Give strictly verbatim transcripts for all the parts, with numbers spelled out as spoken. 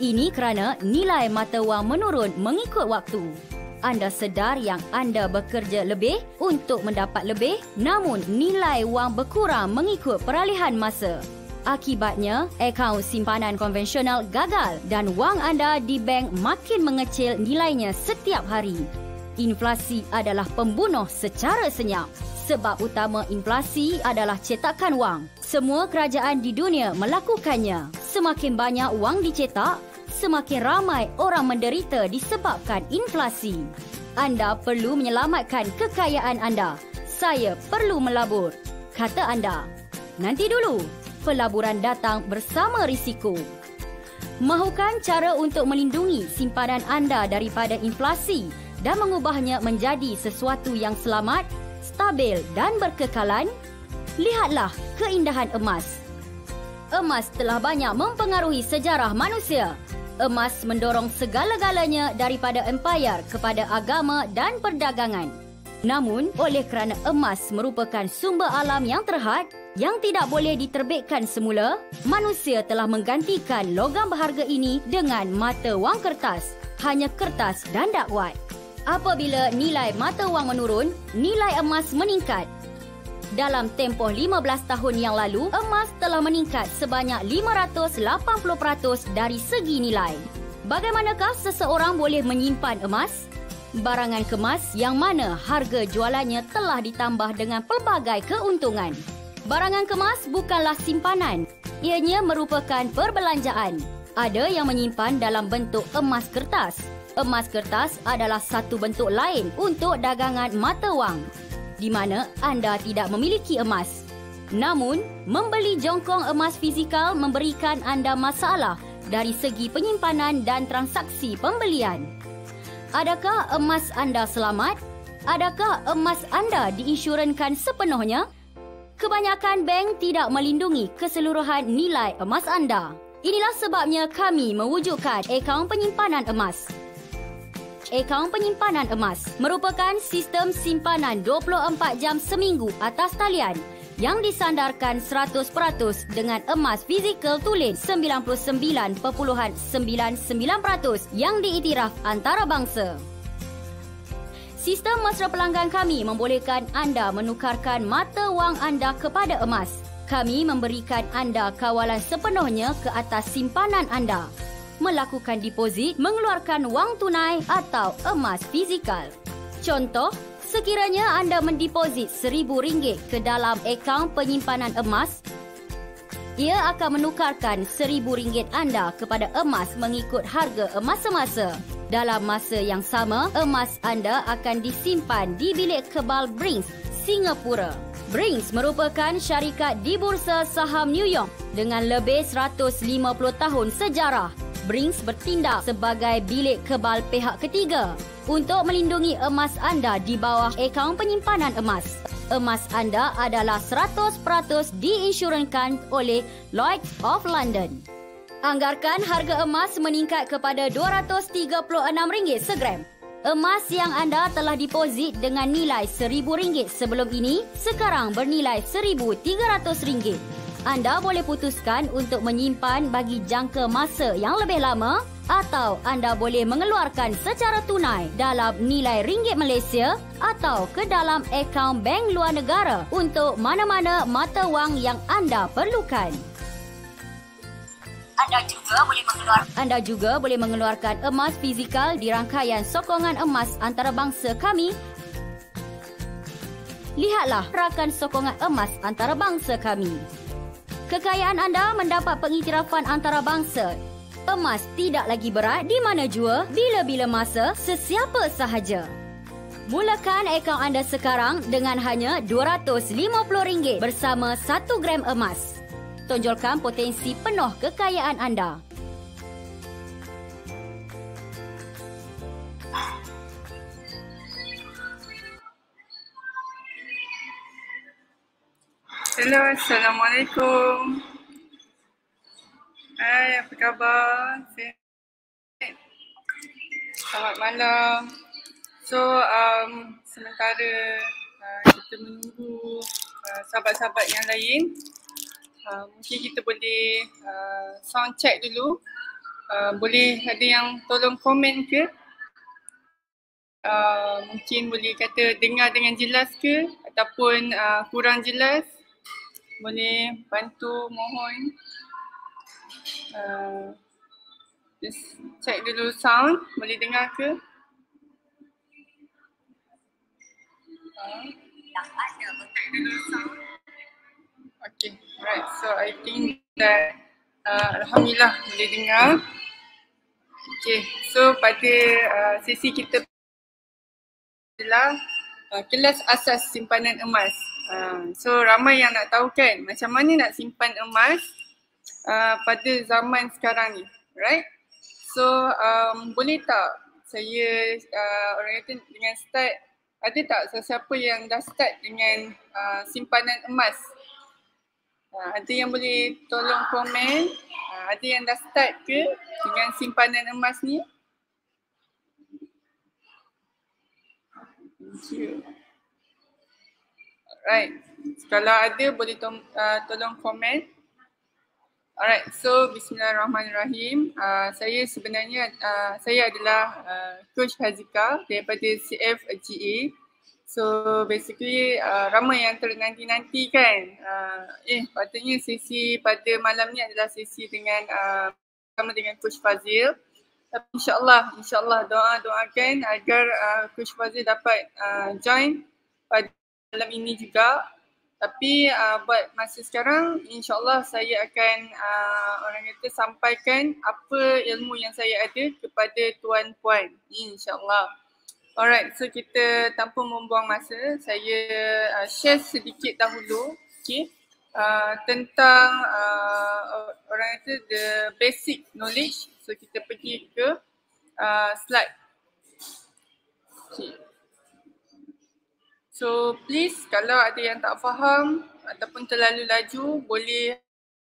Ini kerana nilai mata wang menurun mengikut waktu. Anda sedar yang anda bekerja lebih untuk mendapat lebih, namun nilai wang berkurang mengikut peralihan masa. Akibatnya, akaun simpanan konvensional gagal dan wang anda di bank makin mengecil nilainya setiap hari. Inflasi adalah pembunuh secara senyap. Sebab utama inflasi adalah cetakan wang. Semua kerajaan di dunia melakukannya. Semakin banyak wang dicetak, semakin ramai orang menderita disebabkan inflasi. Anda perlu menyelamatkan kekayaan anda. Saya perlu melabur, kata anda. Nanti dulu. Pelaburan datang bersama risiko. Mahukan cara untuk melindungi simpanan anda daripada inflasi dan mengubahnya menjadi sesuatu yang selamat, stabil dan berkekalan? Lihatlah keindahan emas. Emas telah banyak mempengaruhi sejarah manusia. Emas mendorong segala-galanya daripada empayar kepada agama dan perdagangan. Namun, oleh kerana emas merupakan sumber alam yang terhad, yang tidak boleh diterbitkan semula, manusia telah menggantikan logam berharga ini dengan mata wang kertas, hanya kertas dan dakwat. Apabila nilai mata wang menurun, nilai emas meningkat. Dalam tempoh lima belas tahun yang lalu, emas telah meningkat sebanyak lima ratus lapan puluh peratus dari segi nilai. Bagaimanakah seseorang boleh menyimpan emas? Barangan kemas yang mana harga jualannya telah ditambah dengan pelbagai keuntungan. Barangan kemas bukanlah simpanan. Ianya merupakan perbelanjaan. Ada yang menyimpan dalam bentuk emas kertas. Emas kertas adalah satu bentuk lain untuk dagangan mata wang, di mana anda tidak memiliki emas. Namun, membeli jongkong emas fizikal memberikan anda masalah dari segi penyimpanan dan transaksi pembelian. Adakah emas anda selamat? Adakah emas anda diinsurankan sepenuhnya? Kebanyakan bank tidak melindungi keseluruhan nilai emas anda. Inilah sebabnya kami mewujudkan akaun penyimpanan emas. Akaun penyimpanan emas merupakan sistem simpanan dua puluh empat jam seminggu atas talian yang disandarkan seratus peratus dengan emas fizikal tulen sembilan puluh sembilan perpuluhan sembilan sembilan peratus yang diiktiraf antarabangsa. Sistem mesra pelanggan kami membolehkan anda menukarkan mata wang anda kepada emas. Kami memberikan anda kawalan sepenuhnya ke atas simpanan anda. Melakukan deposit, mengeluarkan wang tunai atau emas fizikal. Contoh, sekiranya anda mendeposit seribu ringgit ke dalam akaun penyimpanan emas, ia akan menukarkan seribu ringgit anda kepada emas mengikut harga emas semasa. Dalam masa yang sama, emas anda akan disimpan di bilik kebal Brinks, Singapura. Brinks merupakan syarikat di Bursa Saham New York dengan lebih seratus lima puluh tahun sejarah. Brinks bertindak sebagai bilik kebal pihak ketiga untuk melindungi emas anda di bawah akaun penyimpanan emas. Emas anda adalah seratus peratus diinsurankan oleh Lloyd's of London. Anggarkan harga emas meningkat kepada dua ratus tiga puluh enam ringgit segram. Emas yang anda telah deposit dengan nilai seribu ringgit sebelum ini sekarang bernilai seribu tiga ratus ringgit. Anda boleh putuskan untuk menyimpan bagi jangka masa yang lebih lama atau anda boleh mengeluarkan secara tunai dalam nilai ringgit Malaysia atau ke dalam akaun bank luar negara untuk mana-mana mata wang yang anda perlukan. Anda juga boleh mengeluarkan Anda juga boleh mengeluarkan emas fizikal di rangkaian sokongan emas antarabangsa kami. Lihatlah rakan sokongan emas antarabangsa kami. Kekayaan anda mendapat pengiktirafan antarabangsa. Emas tidak lagi berat di mana jua, bila-bila masa, sesiapa sahaja. Mulakan akaun anda sekarang dengan hanya dua ratus lima puluh ringgit bersama satu gram emas. Tonjolkan potensi penuh kekayaan anda. Hello, Assalamualaikum. Hai, apa khabar? Sihat? Selamat malam. So, um, sementara uh, kita menunggu uh, sahabat-sahabat yang lain, uh, mungkin kita boleh uh, sound check dulu. uh, boleh ada yang tolong komen ke? Uh, mungkin boleh kata dengar dengan jelas ke ataupun uh, kurang jelas, boleh bantu, mohon. Uh, just check dulu sound, boleh dengar ke? Uh, check dulu sound. Okay, right. So I think that uh, Alhamdulillah boleh dengar. Okay, so pada uh, sesi kita adalah uh, kelas asas simpanan emas. Uh, so ramai yang nak tahu kan macam mana nak simpan emas uh, pada zaman sekarang ni, right? So um, boleh tak saya uh, orang kata dengan start, ada tak sesiapa yang dah start dengan uh, simpanan emas? Uh, ada yang boleh tolong komen, uh, ada yang dah start ke dengan simpanan emas ni? Thank you. Alright, kalau ada boleh to- uh, tolong komen. Alright, so bismillahirrahmanirrahim. Uh, saya sebenarnya, uh, saya adalah uh, Coach Hazika daripada C F G A. So basically uh, ramai yang ternanti-nanti kan. Uh, eh patutnya sesi pada malam ni adalah sesi dengan uh, bersama dengan Coach Fazil. Tapi insyaAllah, insyaAllah doa-doakan agar uh, Coach Fazil dapat uh, join pada malam ini juga. Tapi uh, buat masa sekarang, insyaAllah saya akan uh, orang kata sampaikan apa ilmu yang saya ada kepada tuan puan. InsyaAllah. Alright, so kita tanpa membuang masa, saya uh, share sedikit dahulu, okay, uh, tentang uh, orang kata the basic knowledge. So kita pergi ke uh, slide. Okay. So please kalau ada yang tak faham ataupun terlalu laju, boleh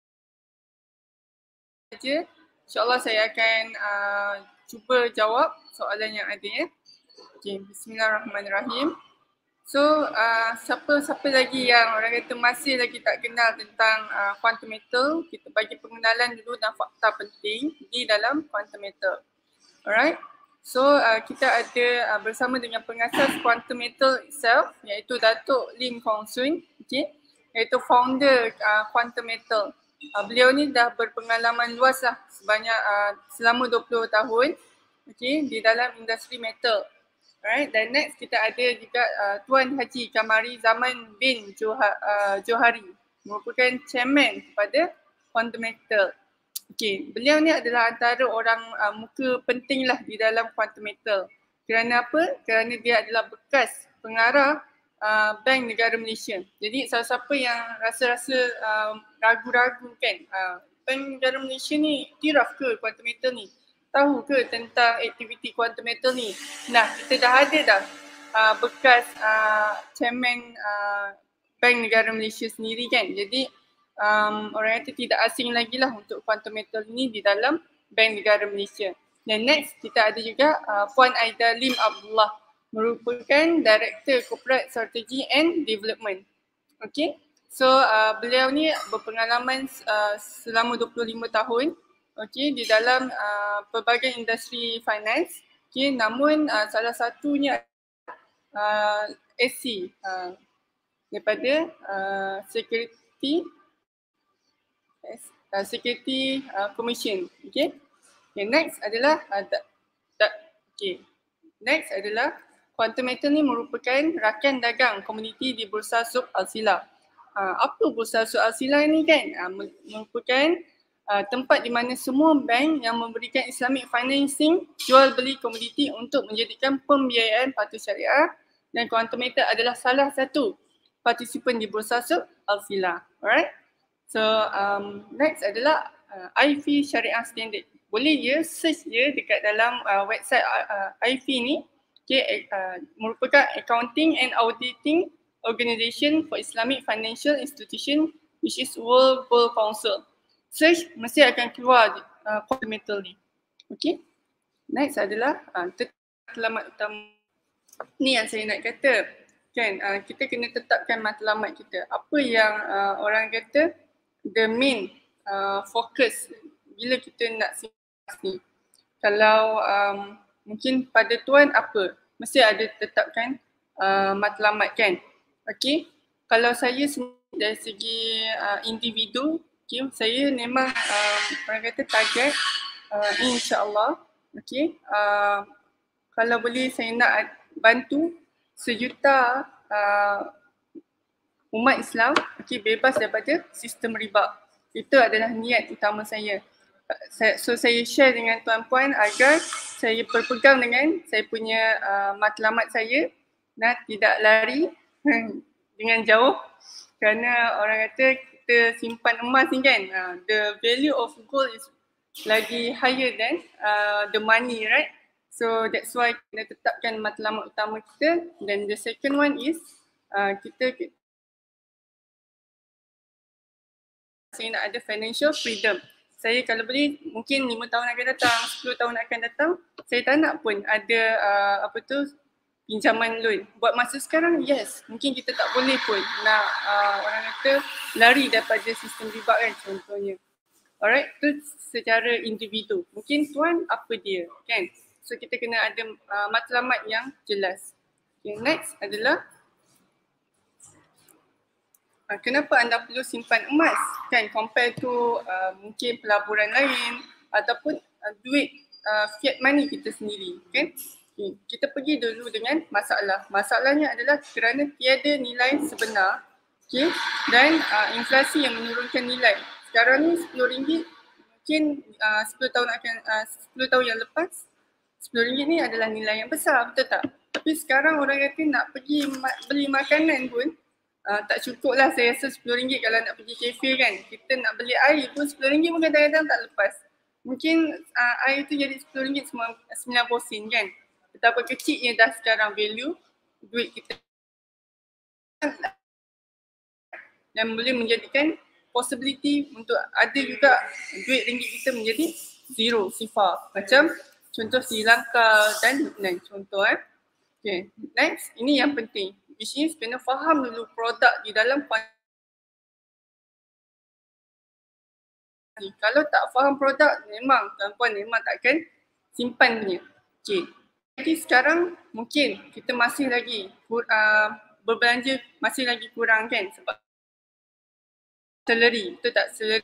saja. InsyaAllah saya akan uh, cuba jawab soalan yang ada ya. Okay, bismillahirrahmanirrahim. So uh, siapa-siapa lagi yang orang kata masih lagi tak kenal tentang uh, quantum metal, kita bagi pengenalan dulu dan fakta penting di dalam quantum metal. Alright. So uh, kita ada uh, bersama dengan pengasas quantum metal itself, iaitu Datuk Lim Kong Soon, okay, iaitu founder uh, quantum metal. Uh, beliau ni dah berpengalaman luas lah sebanyak uh, selama dua puluh tahun, okay, di dalam industri metal. Alright, dan next kita ada juga uh, Tuan Haji Kamari Zaman bin Johar, uh, Johari, merupakan chairman kepada quantum metal. Okey, beliau ni adalah antara orang uh, muka penting lah di dalam quantum metal. Kerana apa? Kerana dia adalah bekas pengarah uh, Bank Negara Malaysia. Jadi siapa-siapa yang rasa-rasa uh, ragu-ragu kan, uh, Bank Negara Malaysia ni tiraf ke quantum metal ni? Tahu ke tentang aktiviti quantum metal ni? Nah, kita dah ada dah uh, bekas uh, chairman uh, Bank Negara Malaysia sendiri kan. Jadi um, orang kata tidak asing lagi lah untuk quantum metal ni di dalam Bank Negara Malaysia. Dan next kita ada juga uh, Puan Aida Lim Abdullah, merupakan Director Corporate Strategy and Development. Okay, so uh, beliau ni berpengalaman uh, selama dua puluh lima tahun, okay, di dalam uh, pelbagai industri finance. Okay, namun uh, salah satunya uh, S C uh, daripada uh, Security uh, Security uh, Commission. Okay. Okay, next adalah uh, da, da, okay. Next adalah quantum metal ni merupakan rakan dagang komuniti di Bursa Suq Al-Sila. Uh, apa Bursa Suq Al-Sila ni kan? Uh, merupakan uh, tempat di mana semua bank yang memberikan Islamic financing jual beli komoditi untuk menjadikan pembiayaan patuh syariah, dan quantum metal adalah salah satu partisipan di Bursa Suq Al-Sila. Alright. So um, next adalah uh, I F I Syariah Standard. Boleh je search je dekat dalam uh, website uh, I F I ni. Okay, uh, merupakan Accounting and Auditing Organisation for Islamic Financial Institution, which is World World Council. Search mesti akan keluar uh, quantum metal ni. Okay. Next adalah uh, matlamat utama. Ni yang saya nak kata. Kan, uh, kita kena tetapkan matlamat kita. Apa yang uh, orang kata the main uh, focus bila kita nak ni. Kalau um, mungkin pada tuan apa? Mesti ada tetapkan uh, matlamat kan? Okey. Kalau saya sendiri dari segi uh, individu, okay, saya memang um, orang kata target uh, insya-Allah. Okey. Uh, kalau boleh saya nak bantu sejuta uh, umat Islam okay, bebas daripada sistem riba. Itu adalah niat utama saya. So saya share dengan tuan-puan agar saya berpegang dengan saya punya uh, matlamat saya dan tidak lari dengan jauh, kerana orang kata kita simpan emas ni kan, uh, the value of gold is lagi higher than uh, the money, right? So that's why kita tetapkan matlamat utama kita. Dan the second one is uh, kita saya nak ada financial freedom. Saya kalau boleh mungkin lima tahun akan datang, sepuluh tahun akan datang, saya tak nak pun ada uh, apa tu pinjaman loan. Buat masa sekarang, yes, mungkin kita tak boleh pun nak uh, orang kata lari daripada sistem riba kan contohnya. Alright, tu secara individu. Mungkin tuan apa dia kan? So kita kena ada uh, matlamat yang jelas. Okay, next adalah kenapa anda perlu simpan emas kan compare to uh, mungkin pelaburan lain ataupun uh, duit uh, fiat money kita sendiri kan. Okay. Kita pergi dulu dengan masalah. Masalahnya adalah kerana tiada nilai sebenar, okay, dan uh, inflasi yang menurunkan nilai. Sekarang ni sepuluh ringgit mungkin uh, sepuluh tahun akan uh, sepuluh tahun yang lepas sepuluh ringgit ni adalah nilai yang besar, betul tak? Tapi sekarang orang kata nak pergi ma- beli makanan pun Uh, tak cukup lah saya rasa sepuluh ringgit kalau nak pergi kafe kan. Kita nak beli air pun sepuluh ringgit pun kadang-kadang tak lepas. Mungkin uh, air tu jadi sepuluh ringgit sembilan puluh sen kan. Betapa kecilnya dah sekarang value duit kita. Dan boleh menjadikan possibility untuk ada juga duit ringgit kita menjadi zero, sifar. Macam contoh Sri Lanka dan Lubnan contoh eh. Okay, next, ini yang penting. Which is kena faham dulu produk di dalam kalau tak faham produk memang tuan-puan memang takkan simpan punya. Okay. Jadi sekarang mungkin kita masih lagi uh, berbelanja masih lagi kurang kan sebab salary, betul tak? Salary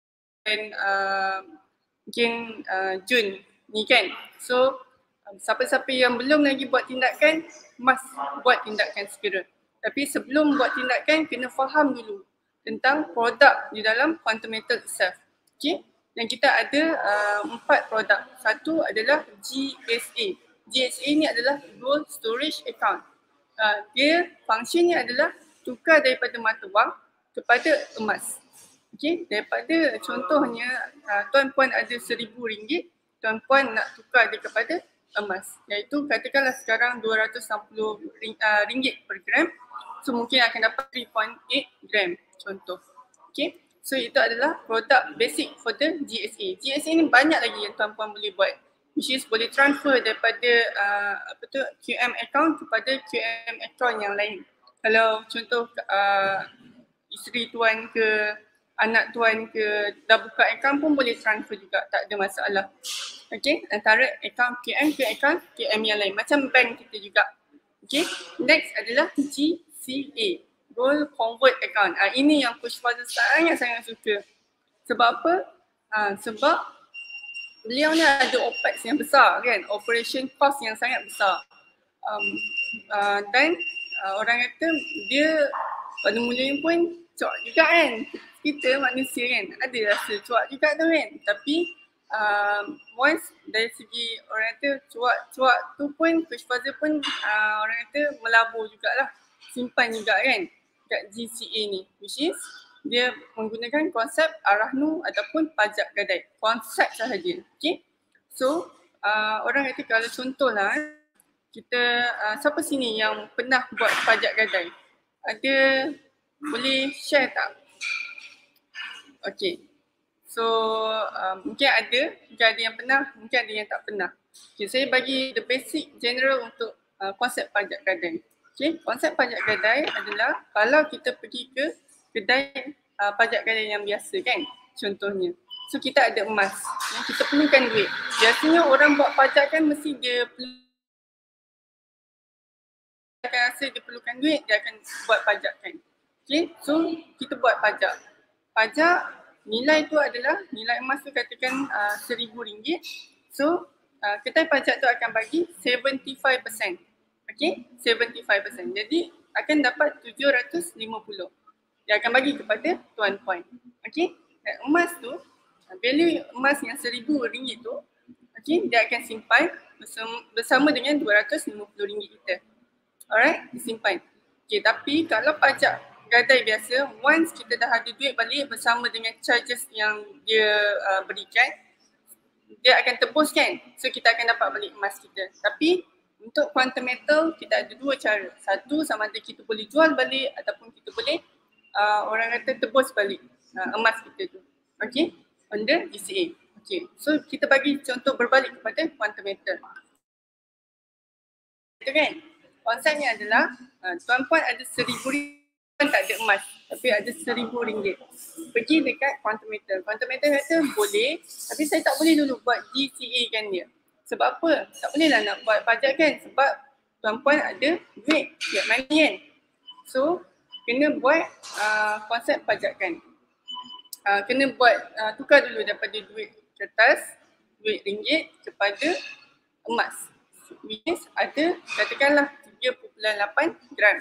uh, mungkin uh, Jun ni kan. So siapa-siapa yang belum lagi buat tindakan, must buat tindakan segera. Tapi sebelum buat tindakan, kena faham dulu tentang produk di dalam fundamental itself. Okay? Dan kita ada uh, empat produk. Satu adalah G S A. G S A ni adalah Gold Storage Account. Uh, dia fungsinya adalah tukar daripada mata wang kepada emas. Okay? Daripada contohnya, uh, tuan-puan ada seribu ringgit, tuan-puan nak tukar dia kepada emas, iaitu katakanlah sekarang dua ratus enam puluh ringgit per gram, so mungkin akan dapat tiga koma lapan gram contoh. Okay, so itu adalah produk basic for the G S A. G S A ni banyak lagi yang tuan-puan boleh buat, which is boleh transfer daripada uh, apa tu Q M account kepada Q M account yang lain. Kalau contoh uh, isteri tuan ke anak tuan ke dah buka account pun boleh transfer juga, tak ada masalah. Okay, antara account Q M ke account Q M yang lain, macam bank kita juga. Okay, next adalah G C A, Gold Convert Account. Ah, ini yang Coach Fazal sangat-sangat suka. Sebab apa? Ah, sebab beliau ni ada opex yang besar kan, operation cost yang sangat besar. Um, uh, dan uh, orang kata dia pada mulanya pun cuak juga kan. Kita manusia kan, ada rasa cuak juga tu kan. Tapi um, once dari segi orang kata cuak-cuak tu pun Coach Fazal pun uh, orang kata melabur jugalah, simpan juga kan kat G C A ni, which is dia menggunakan konsep Ar-Rahnu ataupun pajak gadai. Konsep sahaja. Okay. So uh, orang kata kalau contohlah kita uh, siapa sini yang pernah buat pajak gadai? Ada boleh share tak? Okay. So uh, mungkin ada, mungkin ada yang pernah, mungkin ada yang tak pernah. Okay, saya bagi the basic general untuk uh, konsep pajak gadai. Okay, konsep pajak gadai adalah kalau kita pergi ke kedai uh, pajak gadai yang biasa kan, contohnya. So kita ada emas. Yang kita perlukan duit. Biasanya orang buat pajak kan mesti dia perlu akan rasa dia perlukan duit, dia akan buat pajak kan. Okay, so kita buat pajak. Pajak nilai tu adalah, nilai emas tu katakan uh, seribu ringgit. So uh, kedai pajak tu akan bagi tujuh puluh lima peratus. Okay, tujuh puluh lima peratus. Jadi akan dapat tujuh ratus lima puluh. Dia akan bagi kepada tuan puan. Okay, dan emas tu, value emas yang seribu ringgit tu, okay, dia akan simpan bersama, bersama dengan dua ratus lima puluh ringgit kita. Alright, disimpan. Okay, tapi kalau pajak gadai biasa, once kita dah ada duit balik bersama dengan charges yang dia uh, berikan, dia akan tebus kan. So kita akan dapat balik emas kita. Tapi untuk quantum metal, kita ada dua cara. Satu, sama ada kita boleh jual balik ataupun kita boleh uh, orang kata tebus balik uh, emas kita tu. Okay, under G C A. Okay, so kita bagi contoh berbalik kepada quantum metal. Itu kan? Konsepnya adalah uh, tuan-puan ada seribu ringgit, tak ada emas tapi ada seribu ringgit. Pergi dekat quantum metal. Quantum metal kata boleh tapi saya tak boleh dulu buat G C A kan dia. Sebab apa? Tak boleh lah nak buat pajak kan sebab tuan-puan ada duit tiap money kan. So kena buat uh, konsep pajakan. Uh, kena buat uh, tukar dulu daripada duit kertas, duit ringgit kepada emas. Which is ada katakanlah tiga perpuluhan lapan gram.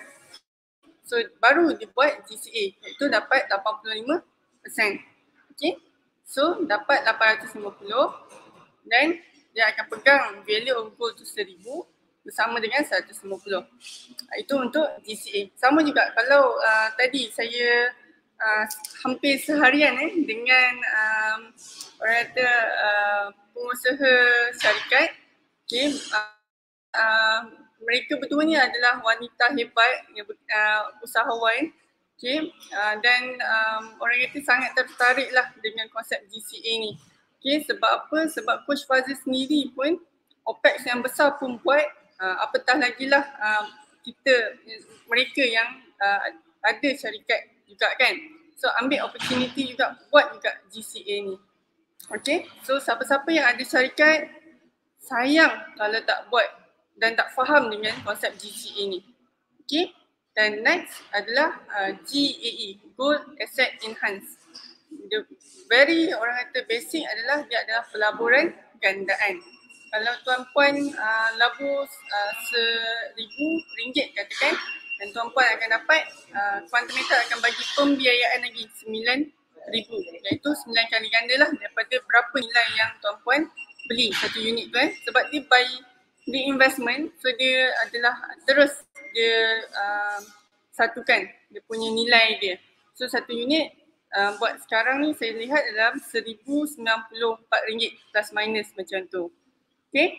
So baru dibuat G C A iaitu dapat lapan puluh lima peratus. Okay. So dapat lapan ratus lima puluh dan dia akan pegang value of gold tu seribu bersama dengan seratus lima puluh. Itu untuk G C A. Sama juga kalau uh, tadi saya uh, hampir seharian eh dengan um, orang kata uh, pengusaha syarikat. Okay. Uh, uh, mereka berdua ni adalah wanita hebat yang uh, usahawan. Okay. Uh, dan um, orang kata sangat tertarik lah dengan konsep G C A ni. Okay, sebab apa? Sebab Coach Fazil sendiri pun OPEX yang besar pun buat, uh, apatah lagi lah uh, kita, mereka yang uh, ada syarikat juga kan. So ambil opportunity juga buat juga G C A ni. Okay, so siapa-siapa yang ada syarikat, sayang kalau tak buat dan tak faham dengan konsep G C A ni. Okay, dan next adalah uh, G A E, Gold Asset Enhance. The very orang kata basic adalah dia adalah pelaburan gandaan. Kalau tuan-puan uh, labur uh, seribu ringgit katakan dan tuan-puan akan dapat uh, quantum metal akan bagi pembiayaan lagi sembilan ribu, iaitu sembilan kali ganda lah daripada berapa nilai yang tuan-puan beli satu unit tu eh. Sebab dia buy di investment, so dia adalah terus dia uh, satukan dia punya nilai dia. So satu unit Uh, buat sekarang ni saya lihat dalam seribu sembilan puluh empat ringgit plus minus macam tu. Okay.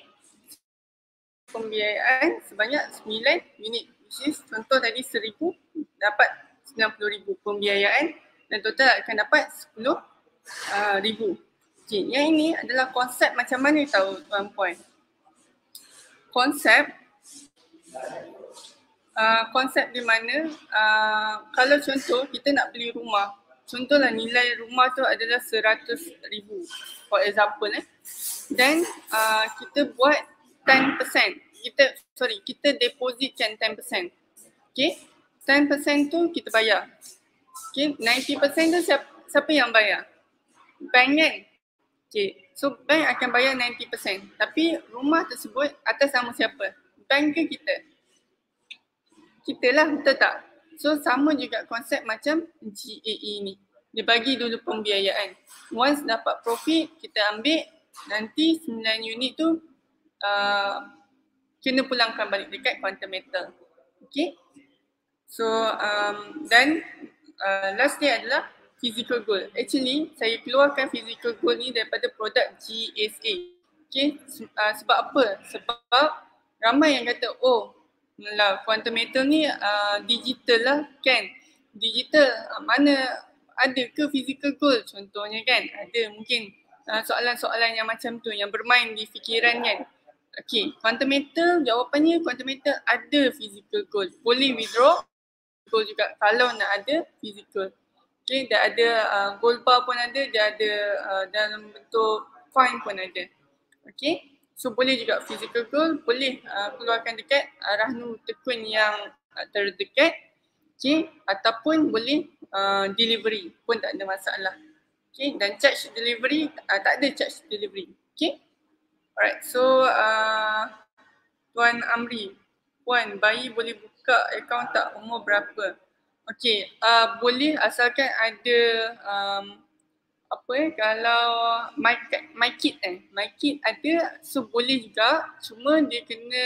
Pembiayaan sebanyak sembilan unit, which is contoh tadi seribu dapat sembilan puluh ribu pembiayaan dan total akan dapat sepuluh ribu. Okay. Yang ini adalah konsep macam mana tahu tuan-puan? Konsep uh, konsep di mana uh, kalau contoh kita nak beli rumah. Contohlah nilai rumah tu adalah seratus ribu for example eh. Dan uh, kita buat ten percent. Kita sorry, kita depositkan ten percent. Okay, ten percent tu kita bayar. Okay, ninety percent tu siapa, siapa yang bayar? Bank kan? Okay, so bank akan bayar ninety percent. Tapi rumah tersebut atas nama siapa? Bank ke kita? Kita lah, betul tak? So sama juga konsep macam G A E ni. Dia bagi dulu pembiayaan. Once dapat profit, kita ambil. Nanti sembilan unit tu uh, kena pulangkan balik dekat quantum metal. Okay. So um, dan uh, last day adalah physical gold. Actually saya keluarkan physical gold ni daripada produk G S A. Okay. Uh, sebab apa? Sebab ramai yang kata, oh lah, quantum metal ni uh, digital lah kan. Digital uh, mana ada ke physical gold contohnya kan. Ada mungkin uh, soalan-soalan yang macam tu yang bermain di fikiran kan. Okay, quantum metal jawapannya quantum metal ada physical gold. Boleh withdraw gold juga kalau nak ada physical. Okay, dia ada uh, gold bar pun ada, dia ada uh, dalam bentuk coin pun ada. Okay, so boleh juga physical gold, boleh uh, keluarkan dekat uh, Rahnu Tekun yang uh, terdekat. Okay, ataupun boleh uh, delivery pun tak ada masalah. Okay, dan charge delivery, uh, tak ada charge delivery. Okay, alright, so uh, Tuan Amri, Puan, bayi boleh buka akaun tak, umur berapa? Okey, uh, boleh asalkan ada um, apa eh, kalau my, my kid eh, my kid ada, so boleh juga, cuma dia kena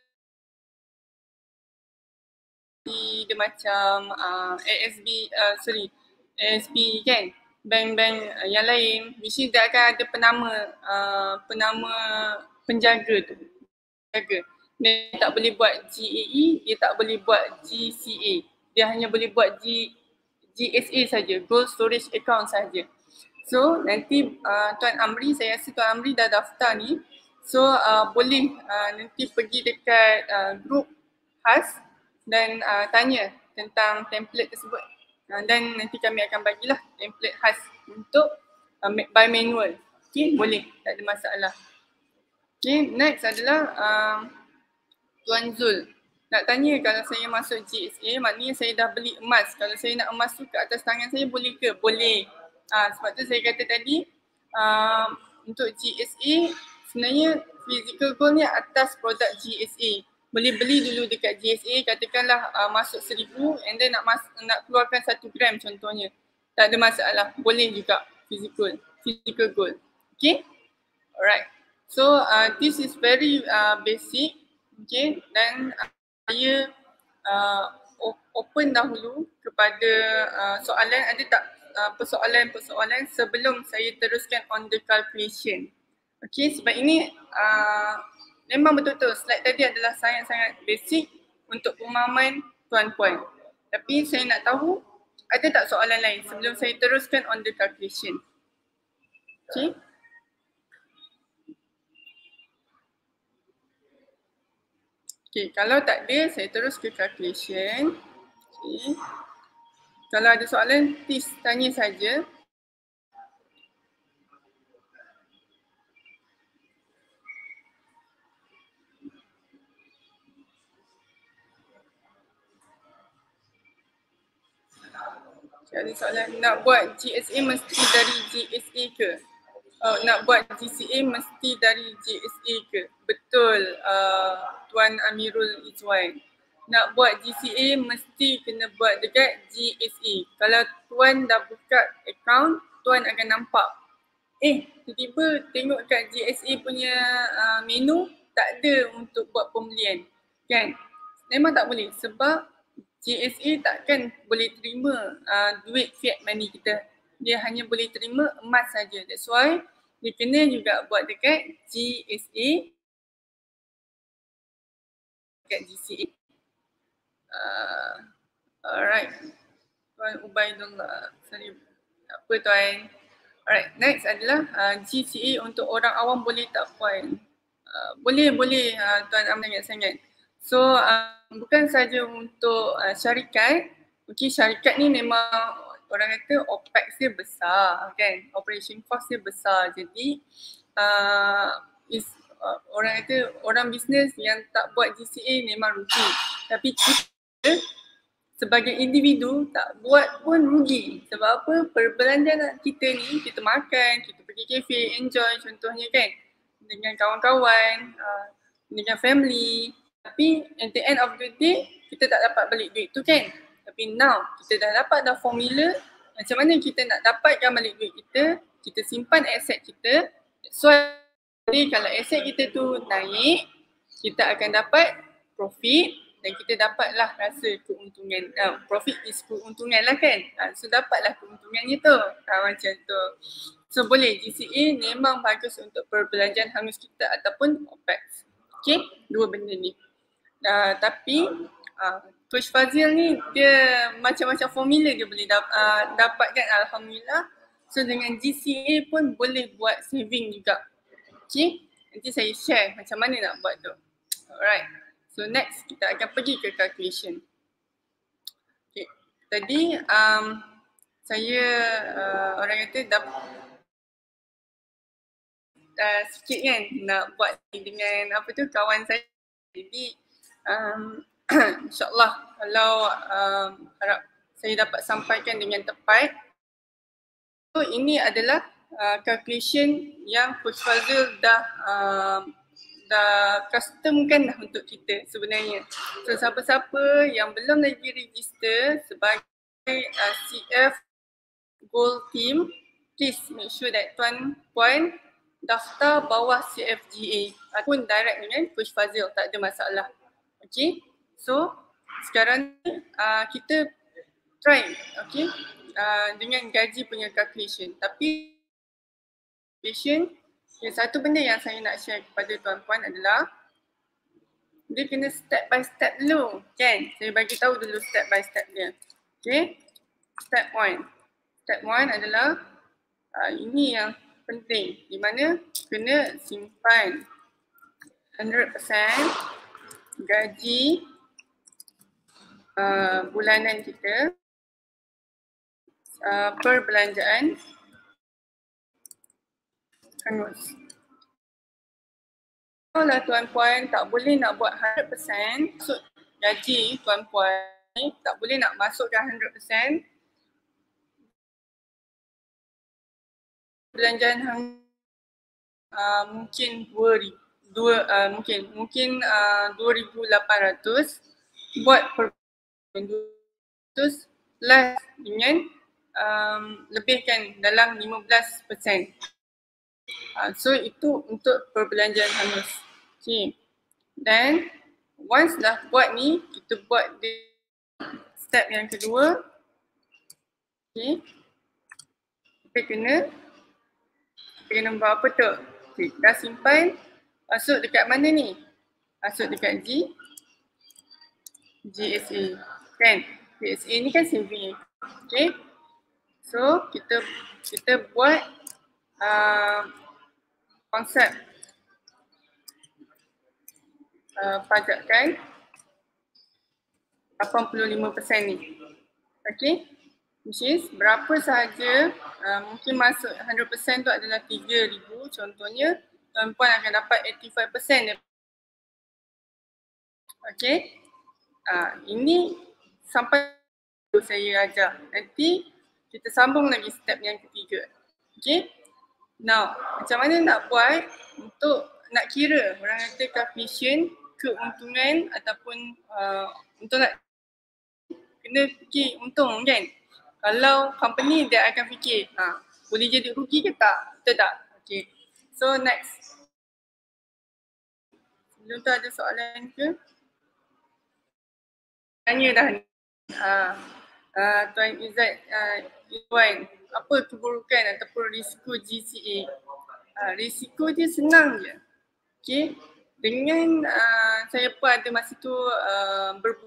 di dia macam uh, A S B, uh, sorry, A S B kan, bank-bank uh, yang lain, mesti dia akan ada penama, uh, penama penjaga tu, penjaga. Dia tak boleh buat G A E, dia tak boleh buat G C A. Dia hanya boleh buat G, G S A saja, Gold Storage Account saja. So nanti uh, Tuan Amri, saya rasa Tuan Amri dah daftar ni. So uh, boleh uh, nanti pergi dekat uh, grup khas dan uh, tanya tentang template tersebut. Uh, dan nanti kami akan bagilah template khas untuk uh, by manual. Okay, boleh, tak ada masalah. Okay, next adalah uh, Tuan Zul. Nak tanya, kalau saya masuk G S A, maknanya saya dah beli emas. Kalau saya nak emas tu ke atas tangan saya, boleh ke? Boleh. Uh, sebab tu saya kata tadi, uh, untuk G S A, sebenarnya physical gold ni atas produk G S A. Boleh beli dulu dekat G S A, katakanlah uh, masuk seribu and then nak mas- nak keluarkan satu gram contohnya. Tak ada masalah. Boleh juga physical, physical gold. Okay? Alright. So uh, this is very uh, basic. Okay, dan uh, saya uh, open dahulu kepada uh, soalan, ada tak uh, persoalan-persoalan sebelum saya teruskan on the calculation. Okay, sebab ini uh, memang betul-betul slide tadi adalah sangat-sangat basic untuk pemahaman tuan-puan. Tapi saya nak tahu ada tak soalan lain sebelum saya teruskan on the calculation. Okay. Okay, kalau tak ada, saya terus ke calculation. Okay. Kalau ada soalan, please tanya saja. Okay, ada soalan, nak buat G S A mesti dari G S A ke? Oh, nak buat G C A mesti dari G S A ke? Betul, uh, Tuan Amirul Izwan. Nak buat G C A mesti kena buat dekat G S A. Kalau Tuan dah buka account, Tuan akan nampak, eh tiba-tiba tengok kat G S A punya uh, menu, tak ada untuk buat pembelian. Kan? Memang tak boleh sebab G S A takkan boleh terima uh, duit fiat money kita. Dia hanya boleh terima emas saja. That's why dia kena juga buat dekat G S A, dekat G C A. Uh, alright. Tuan Ubaidullah. Sorry. Apa tuan? Alright. Next adalah uh, G C A untuk orang awam boleh tak puan? Uh, boleh, boleh uh, Tuan Amri sangat-sangat. So uh, bukan saja untuk uh, syarikat. Okay, syarikat ni memang orang kata opex dia besar kan, operation cost dia besar. Jadi uh, is, uh, orang kata orang bisnes yang tak buat G C A memang rugi. Tapi kita sebagai individu tak buat pun rugi. Sebab apa? Perbelanjaan kita ni, kita makan, kita pergi kafe, enjoy contohnya kan, dengan kawan-kawan, uh, dengan family. Tapi at the end of the day, kita tak dapat balik duit tu kan. Tapi now, kita dah dapat dah formula macam mana kita nak dapatkan balik duit kita, kita simpan aset kita. So, kalau aset kita tu naik, kita akan dapat profit dan kita dapatlah rasa keuntungan. Uh, profit is keuntungan lah kan. Uh, so, dapatlah keuntungannya tu. Uh, macam tu. So, boleh G C A memang bagus untuk perbelanjaan hangus kita ataupun opex. Okay, dua benda ni. Uh, tapi uh, Coach Fazil ni dia macam-macam formula dia boleh dap- uh, dapatkan, alhamdulillah. So dengan G C A pun boleh buat saving juga. Okay, nanti saya share macam mana nak buat tu. Alright, so next kita akan pergi ke calculation. Okay, tadi um, saya uh, orang kata dapat uh, sikit kan nak buat dengan apa tu kawan saya. Jadi um, insyaAllah kalau um, harap saya dapat sampaikan dengan tepat. So ini adalah uh, calculation yang Coach Fazil dah uh, dah customkan dah untuk kita sebenarnya. So siapa-siapa yang belum lagi register sebagai uh, C F Gold Team, please make sure that tuan puan daftar bawah C F G A ataupun direct dengan Coach Fazil, tak ada masalah. Okay, so sekarang ni uh, kita try okay uh, dengan gaji punya calculation. Tapi calculation, okay, satu benda yang saya nak share kepada tuan puan adalah dia kena step by step dulu kan. Saya bagi tahu dulu step by step dia. Okay, step one. Step one adalah uh, ini yang penting, di mana kena simpan one hundred percent gaji uh, bulanan kita uh, perbelanjaan hangus. Kalau tuan puan tak boleh nak buat one hundred percent masuk gaji tuan puan, tak boleh nak masukkan one hundred percent belanjaan hangus, uh, mungkin dua ribu dua uh, mungkin mungkin uh, dua ribu lapan ratus buat per dua ratus plus dengan um, lebihkan dalam lima belas peratus. Uh, so itu untuk perbelanjaan hangus. Okay. Dan once dah buat ni, kita buat di step yang kedua. Okay. Kita kena kita kena buat apa tu? Okay. Dah simpan. Masuk dekat mana ni? Masuk dekat G G S A. Kan? G S A ni kan saving. Okay. So kita kita buat uh, konsep uh, pajakan lapan puluh lima peratus ni. Okay. Which is berapa sahaja uh, mungkin masuk one hundred percent tu adalah tiga ribu contohnya. Tuan puan akan dapat lapan puluh lima peratus. Okay. Uh, ini sampai saya ajar. Nanti kita sambung lagi step yang ketiga. Okay. Now, macam mana nak buat untuk nak kira orang kata calculation keuntungan ataupun uh, untuk nak kena fikir untung kan. Kalau company dia akan fikir ha, boleh jadi rugi ke tak? Betul tak? Okay. So next. Sebelum tu ada soalan ke? Tanya dah ni. Uh, uh, Tuan Izzat uh, Iwan, apa keburukan ataupun risiko G C A? Uh, risiko dia senang je. Okay. Dengan uh, saya pun ada masa tu uh, ber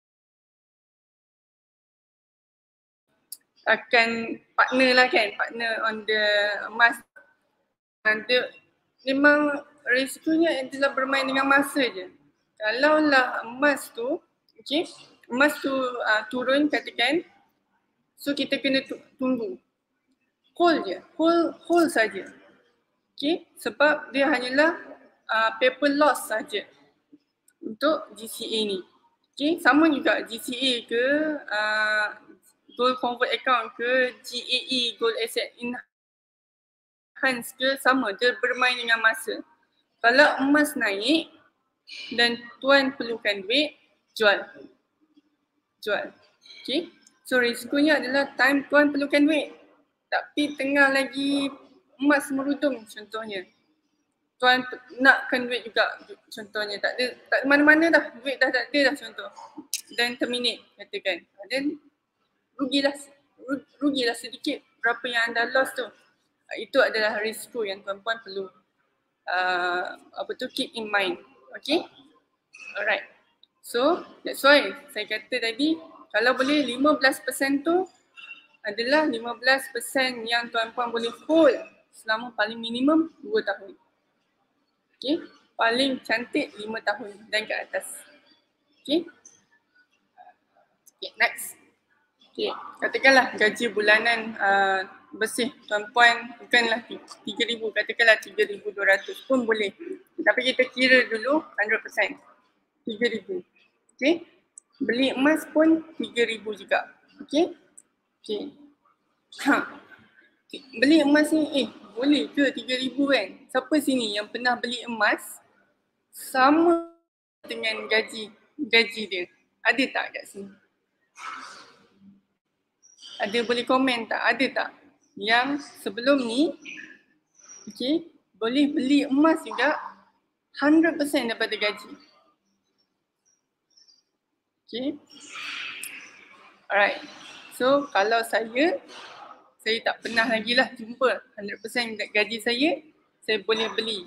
akan partner lah kan, partner on the emas. Ada memang risikonya adalah bermain dengan masa je. Kalau lah emas tu, okay, emas tu uh, turun katakan, so kita kena tunggu. Hold je, hold, hold saja. Okay, sebab dia hanyalah uh, paper loss saja untuk G C A ni. Okay, sama juga G C A ke uh, Gold Convert Account ke G A E Gold Asset Enhance ke sama, dia bermain dengan masa. Kalau emas naik dan tuan perlukan duit, jual. Jual. Okay. So risikonya adalah time tuan perlukan duit. Tapi tengah lagi emas merudum contohnya. Tuan nakkan duit juga contohnya. Tak ada, tak mana-mana dah. Duit dah tak ada dah contoh. Dan terminate katakan. Dan rugilah, rugilah sedikit berapa yang anda lost tu. Itu adalah risiko yang tuan-puan perlu uh, apa tu keep in mind. Okay. Alright. So that's why saya kata tadi kalau boleh lima belas peratus tu adalah lima belas peratus yang tuan-puan boleh hold selama paling minimum dua tahun. Okay. Paling cantik lima tahun dan ke atas. Okay. Okay, next. Okay, katakanlah gaji bulanan uh, bersih tuan-puan bukanlah tiga ribu, katakanlah tiga ribu dua ratus pun boleh. Tapi kita kira dulu one hundred percent tiga ribu. Okay, beli emas pun tiga ribu juga. Okay, okay. Ha. Beli emas ni, eh boleh ke tiga ribu kan? Siapa sini yang pernah beli emas sama dengan gaji gaji dia? Ada tak kat sini? Ada boleh komen tak? Ada tak? Yang sebelum ni, okay, boleh beli emas juga one hundred percent daripada gaji. Okay. Alright. So kalau saya, saya tak pernah lagi lah jumpa one hundred percent gaji saya, saya boleh beli.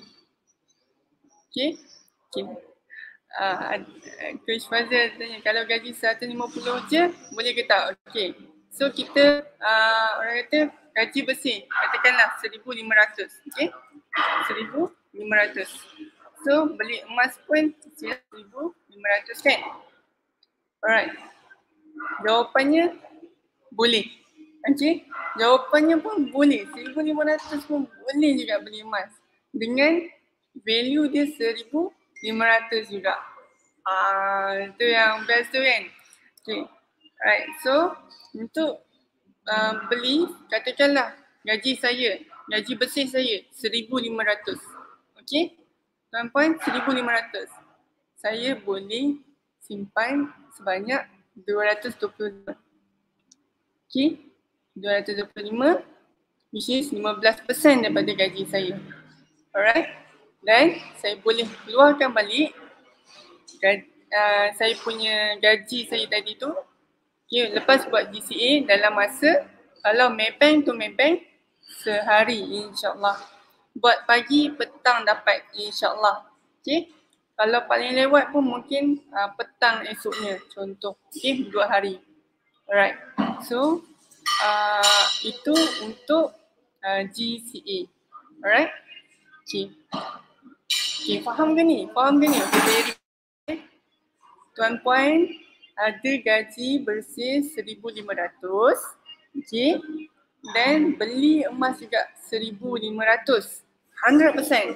Okay. Okay. Uh, Coach Fazal tanya, kalau gaji seratus lima puluh je, boleh ke tak? Okay. So kita, uh, orang kata gaji bersih, katakanlah seribu lima ratus. Okay. seribu lima ratus. So beli emas pun seribu lima ratus kan? Alright. Jawapannya boleh. Okay. Jawapannya pun boleh. seribu lima ratus pun boleh juga beli emas. Dengan value dia seribu lima ratus juga. Ah, itu yang best tu kan. Okay. Alright. So untuk uh, beli, katakanlah gaji saya, gaji bersih saya seribu lima ratus. Okay. Tuan-puan seribu lima ratus. Saya boleh simpan sebanyak dua ratus dua puluh lima. Okay. dua ratus dua puluh lima which is lima belas peratus daripada gaji saya. Alright. Dan saya boleh keluarkan balik gaji, uh, saya punya gaji saya tadi tu. Okay, lepas buat G C A dalam masa, kalau Maybank tu Maybank, sehari insyaAllah. Buat pagi, petang dapat insyaAllah. Okay. Kalau paling lewat pun mungkin uh, petang esoknya contoh. Okay, dua hari. Alright. So, uh, itu untuk uh, G C A. Alright. Okay. Okay, faham ke ni? Faham ke ni? Okay, tuan-puan ada gaji bersih seribu lima ratus. Okay. Dan beli emas juga seribu lima ratus. one hundred percent.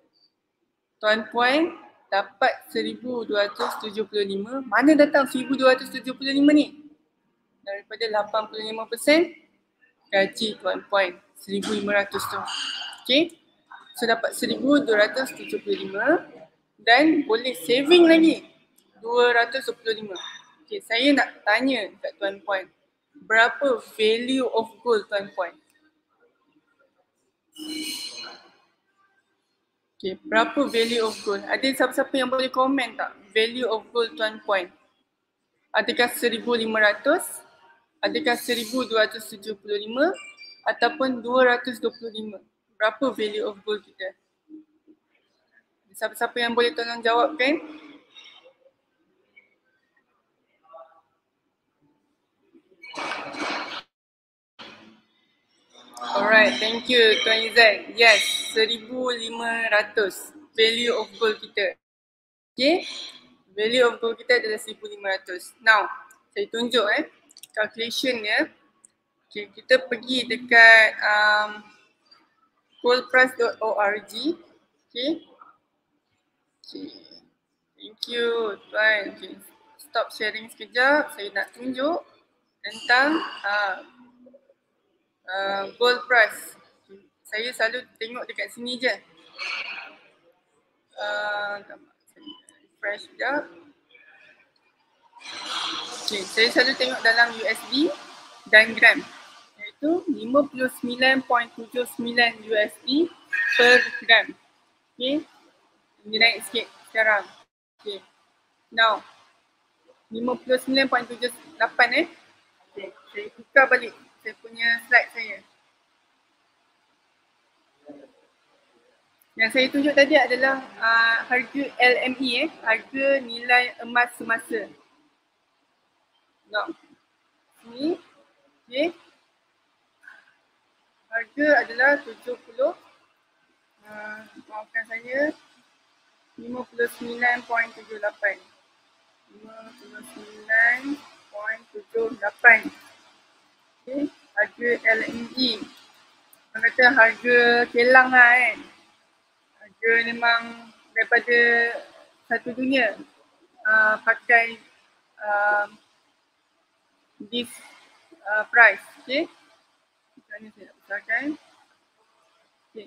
Tuan-puan dapat seribu dua ratus tujuh puluh lima. Mana datang seribu dua ratus tujuh puluh lima ni? Daripada lapan puluh lima peratus gaji tuan-puan seribu lima ratus tu. Okay. So dapat seribu dua ratus tujuh puluh lima dan boleh saving lagi dua ratus dua puluh lima. Okay, saya nak tanya kat tuan-puan, berapa value of gold tuan-puan? Okay, berapa value of gold? Ada siapa-siapa yang boleh komen tak? Value of gold tuan-puan. Adakah seribu lima ratus? Adakah seribu dua ratus tujuh puluh lima? Ataupun dua ratus dua puluh lima? Berapa value of gold kita? Siapa-siapa yang boleh tolong jawabkan? Alright, thank you Tuan Izzat. Yes, seribu lima ratus value of gold kita. Okay, value of gold kita adalah seribu lima ratus. Now, saya tunjuk eh calculation dia. Okay, kita pergi dekat um, goldprice dot org. Okay. Okay. Thank you Tuan. Okay. Stop sharing sekejap. Saya nak tunjuk tentang uh, uh, gold price. Okay. Saya selalu tengok dekat sini je. Uh, refresh sekejap. Okay. Saya selalu tengok dalam U S D dan gram. Iaitu lima puluh sembilan perpuluhan tujuh sembilan U S D per gram. Okay. Ini naik sikit sekarang. Okay. Now, lima puluh sembilan perpuluhan tujuh lapan eh. Okay. Saya tukar balik saya punya slide saya. Yang saya tunjuk tadi adalah uh, harga L M E eh. Harga nilai emas semasa. Now, ni. Okay. Harga adalah tujuh puluh. Uh, maafkan saya. lima puluh sembilan perpuluhan tujuh lapan. lima puluh sembilan perpuluhan tujuh lapan. Okay. Harga L M E. Orang kata harga kelang lah kan. Harga memang daripada satu dunia uh, pakai uh, this uh, price. Okay. Macam ni saya nak besarkan. Okay.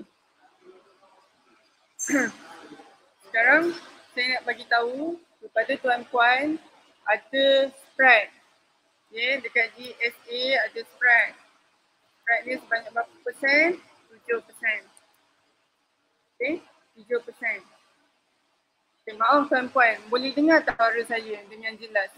Sekarang saya nak bagi tahu kepada tuan-puan ada spread. Okay, dekat G S A ada spread. Spread ni sebanyak berapa persen? tujuh persen. Okay, tujuh persen. Okay, maaf tuan-puan, boleh dengar tak suara saya dengan jelas?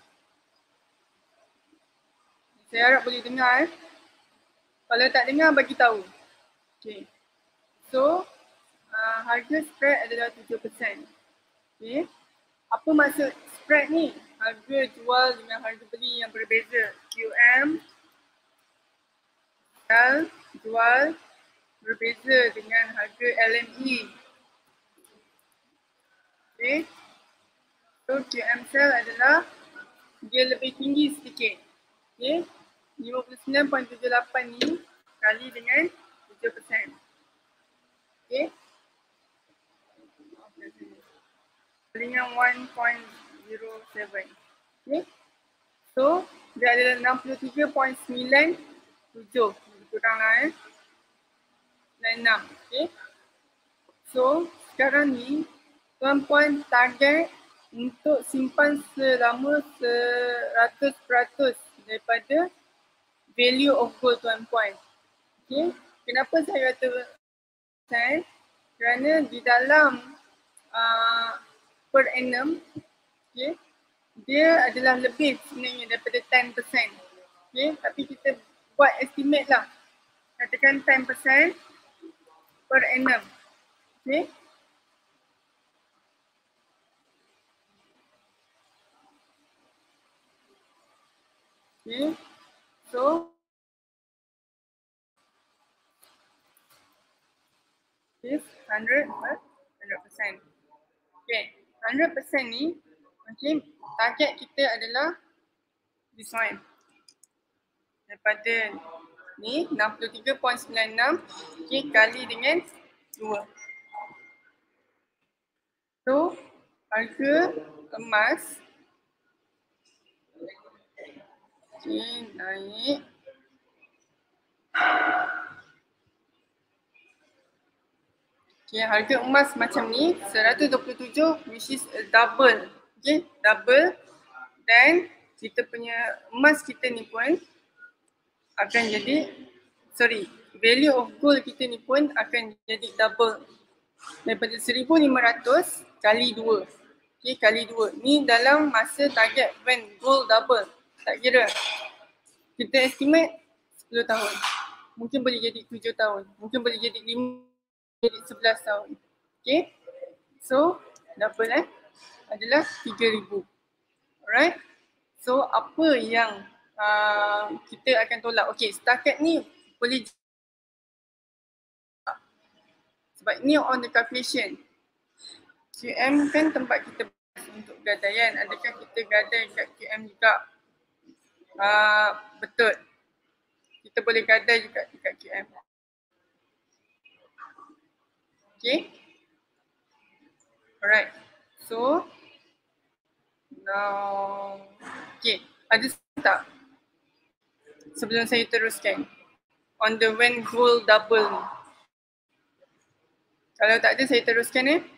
Saya harap boleh dengar. Eh? Kalau tak dengar, bagi tahu. Okay. So, uh, harga spread adalah tujuh persen. Okay. Apa maksud spread ni? Harga jual dengan harga beli yang berbeza. Q M jual berbeza dengan harga L M E. Okay. So Q M sell adalah dia lebih tinggi sedikit. Okay. lima puluh sembilan perpuluhan tujuh lapan ni kali dengan tujuh persen. Okay. Dengan one point zero seven. Okay. So, dia adalah enam puluh tiga perpuluhan sembilan tujuh. Kurang lah eh. Dan enam. Okay. So, sekarang ni, tuan-puan target untuk simpan selama seratus peratus daripada value of gold tuan-puan. Okay. Kenapa saya kata persen? Kerana di dalam uh, per annum, okay, dia adalah lebih sebenarnya daripada ten percent. Okay, tapi kita buat estimate lah. Katakan ten percent per annum. Okay. Okay. So, this one hundred, one hundred percent. Okay. one hundred percent ni, okay, target kita adalah this one. Daripada ni enam puluh tiga perpuluhan sembilan enam, okay, kali dengan dua. So, harga emas okay, naik okay, harga emas macam ni seratus dua puluh tujuh, which is a double. Okay, double. Dan kita punya emas kita ni pun akan jadi, sorry, value of gold kita ni pun akan jadi double. Daripada seribu lima ratus kali dua. Okay, kali dua. Ni dalam masa target when gold double. Tak kira. Kita estimate sepuluh tahun. Mungkin boleh jadi tujuh tahun. Mungkin boleh jadi lima, jadi sebelas tahun. Okay. So, double eh. Adalah tiga ribu. Alright. So, apa yang uh, kita akan tolak? Okay, setakat ni boleh. Sebab ni on the calculation. Q M kan tempat kita untuk gadaian. Adakah kita gadai kat Q M juga? Uh, betul. Kita boleh gadai juga dekat Q M. Okay. Alright. So, now, okay. Ada tak? Sebelum saya teruskan. On the when gold double ni. Kalau tak ada, saya teruskan eh.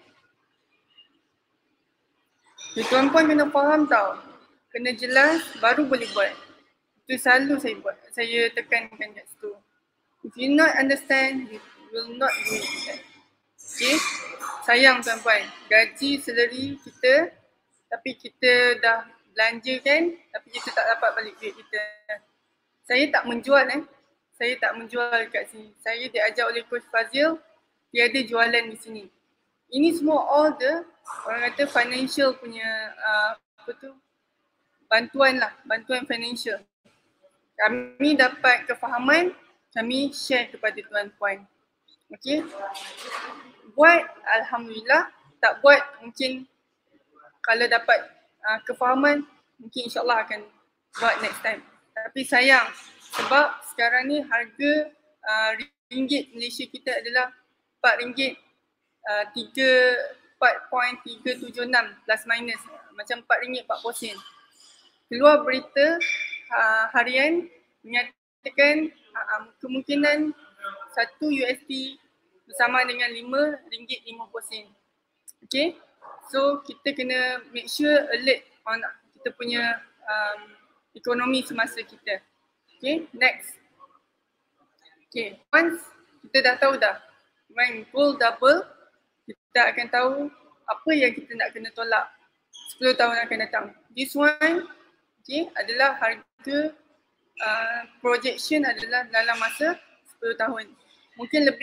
Okay, tuan-puan kena faham tau. Kena jelas, baru boleh buat. Itu selalu saya buat. Saya tekankan kat situ. If you not understand, you will not do it. Okay. Sayang tuan-puan. Gaji, salary kita, tapi kita dah belanjakan, tapi kita tak dapat balik duit kita. Saya tak menjual eh. Saya tak menjual kat sini. Saya diajar oleh Coach Fazil. Dia ada jualan di sini. Ini semua all the orang kata financial punya uh, apa tu bantuan lah, bantuan financial. Kami dapat kefahaman, kami share kepada tuan-puan. Okay. Buat alhamdulillah, tak buat mungkin kalau dapat uh, kefahaman mungkin insyaAllah akan buat next time. Tapi sayang Sebab sekarang ni harga uh, ringgit Malaysia kita adalah empat ringgit uh, tiga empat perpuluhan tiga tujuh enam plus minus, macam empat ringgit empat puluh sen. Keluar berita uh, harian menyatakan uh, kemungkinan satu U S D bersama dengan lima ringgit lima puluh sen. Okay, so kita kena make sure alert on kita punya um, ekonomi semasa kita. Okay, next. Okay, once kita dah tahu dah when gold double, kita akan tahu apa yang kita nak kena tolak sepuluh tahun akan datang. This one, okay, adalah harga uh, projection adalah dalam masa sepuluh tahun. Mungkin lebih.